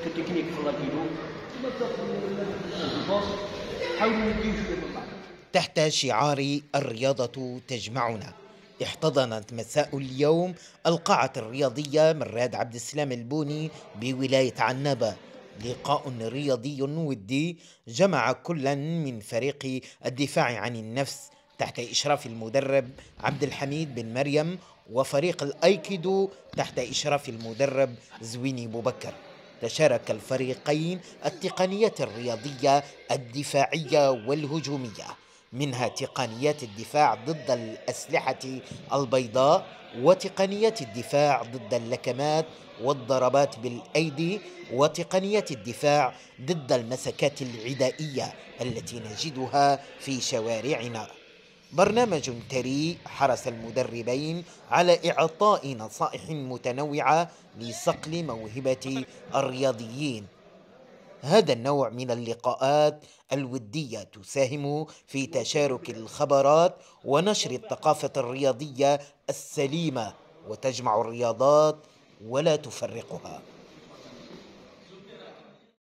التكنيك في اللاكيدو حاولوا نديو شويه بالله. تحت شعار الرياضة تجمعنا، احتضنت مساء اليوم القاعة الرياضية مراد عبد السلام البوني بولاية عنابة لقاء رياضي ودي جمع كلا من فريق الدفاع عن النفس تحت إشراف المدرب عبد الحميد بن مريم وفريق الأيكيدو تحت إشراف المدرب زويني بوبكر. تشارك الفريقين التقنيات الرياضية الدفاعية والهجومية، منها تقنيات الدفاع ضد الأسلحة البيضاء وتقنيات الدفاع ضد اللكمات والضربات بالأيدي وتقنيات الدفاع ضد المسكات العدائية التي نجدها في شوارعنا. برنامج ثري حرص المدربين على إعطاء نصائح متنوعة لصقل موهبة الرياضيين. هذا النوع من اللقاءات الودية تساهم في تشارك الخبرات ونشر الثقافة الرياضية السليمة، وتجمع الرياضات ولا تفرقها.